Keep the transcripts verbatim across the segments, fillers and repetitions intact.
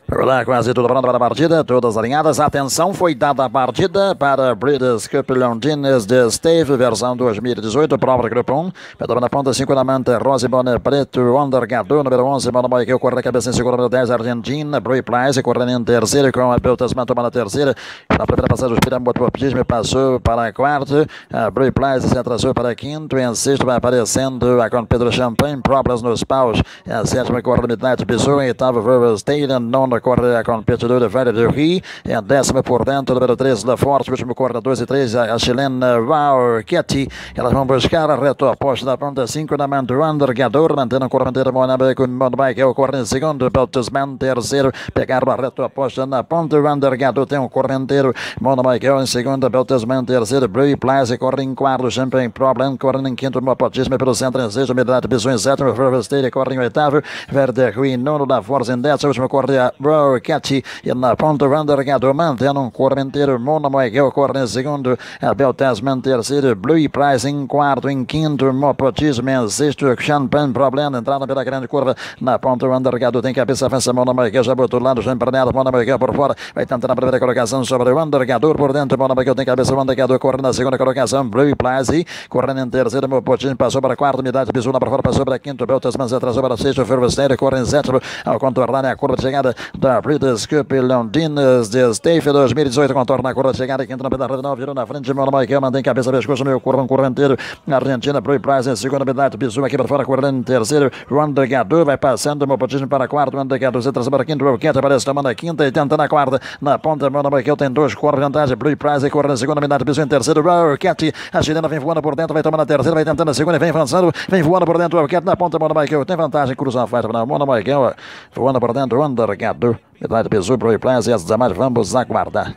Olá, quase tudo pronto para a partida, todas alinhadas. Atenção, foi dada a partida para Breeders' Cup Londrines de Steve, versão dois mil e dezoito, prova Grupo um. Pedro na ponta, cinco na manta, Rose Boné Preto, Undergado, número onze, Mano Moiqueu, corre a cabeça em segundo, número dez, Argentina, Brui Price, correndo em terceiro, com a Beltasman tomando a terceira. Na primeira passagem, o Spiram Botopismo passou para a quarta, a Brui Price se atrasou para a quinta, em sexto vai aparecendo a com Pedro Champagne, Problems nos paus, a sétima corre Midnight Bissou, em oitavo, Rivers Taylor, nono corre a competidora Velha do Rio, é a décima por dentro, número treze da Forte, último corre dois e três, a chilena Wow Ketty. Elas vão buscar a reta oposta da ponta cinco na mão do Undergador, mantendo a correnteira Monabe com Monabe, que é o corre em segundo, Beltasman terceiro, pegaram a reta oposta na ponta, o Undergador tem um correnteiro, Monabe, que é em segundo, Beltasman terceiro, Brui Place corre em quarto, Champagne Problem corre em quinto, Mopotismo pelo centro em sexto, Midnight Bissou em sétimo, River State corre em oitavo, Verde Rui em nono, da Força em décimo, último corre a Wow Ketty, e na ponta o Undergador mantendo um correnteiro, Monabe, que é o corre em segundo, a Beltasman terceiro, Blue Price em quarto, em quinto, Mopotismo em sexto, Champagne Problem, entrada pela grande curva, na ponta o Undergador tem cabeça avança, Monabe, que já botou lá do Champagne, Monabe, que é por fora, vai tentar na primeira colocação sobre o Undergador, por dentro, Monabe, que tem cabeça, o Undergador corre na segunda colocação, Blue Price, correndo em terceiro, Mopotismo passou para quarto, Midnight Bissou lá para fora, passou para quinto, Beltasman se atrasou para sexto, Fervesteiro corre em sétimo, ao contornar a curva de chegada da Breeders' Cup Londrines de Steve dois mil e dezoito, contorna a curva de chegada, quinto na pedra nove, virou na frente, Monabe, que mantém cabeça, pescoço, meio curva, um correnteiro, Argentina, Blue Price em segundo, Midnight Bissou aqui para fora, correndo em terceiro, o Undergador vai passando, Mopotismo para quarto, o Undergador se atrasou para quinto, o Quente aparece tomando a quinta e tentando a quarta, na ponta, Monabe, que tem dois, corre vantagem, Blue Price corre na segunda, Midnight Bissou em terceiro, o Quente, a chilena vem voando por dentro, vai tomando a terceira, vai tentando a segunda, vem avançando, vem voando por dentro, o Quente na ponta, Monabe, que tem vantagem, cruza a faixa, Monabe, que voando por dentro, o Undergador, Midnight Bissou, Blue Price e as demais vamos aguardar.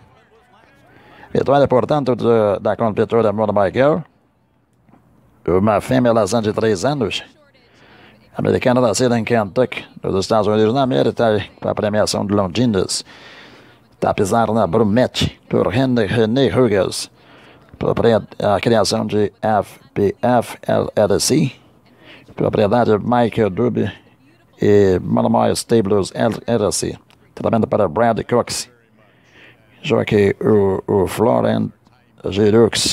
Vitória, portanto, de, da competidora Monabe, uma fêmea lazã de três anos, americana nascida em Kentucky, nos Estados Unidos da América, para a premiação de Londrines. Está a pisar na Brumete, por René Hughes, a criação de F P F L L C, propriedade Michael Dube e Monomoy Stables L L C, trabalhando para Brad Cox, já que o, o Florent Giroux.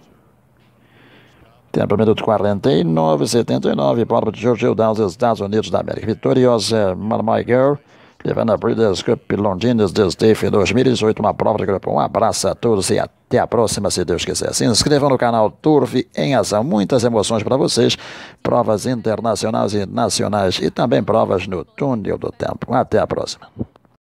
Tempo minuto quarenta e nove, setenta e nove, para o Georgia dos Estados Unidos da América. Vitoriosa Monomoy Girl, levando a Breeders' Cup Londrines de Steve dois mil e dezoito, uma prova de grupo. Um abraço a todos e até a próxima, se Deus quiser. Se inscrevam no canal Turf em Ação. Muitas emoções para vocês. Provas internacionais e nacionais e também provas no túnel do tempo. Até a próxima.